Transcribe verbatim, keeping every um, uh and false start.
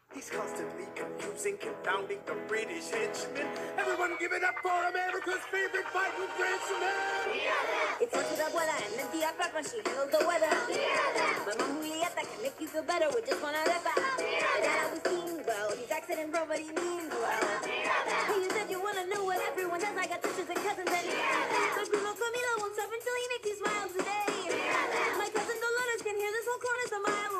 He's constantly confusing, confounding the British henchmen. Everyone give it up for America's favorite fighting Frenchman! It's on to the abuela and then the attack when she handles the weather. Mamá Julieta can make you feel better with just one arepa. That Agustin, well, he's accident prone, but he means well. Hey, you said you wanna know what everyone does. I got sisters and cousins and my primo Camilo won't stop until he makes you smile today. My cousin Dolores can hear this whole chorus a mile away.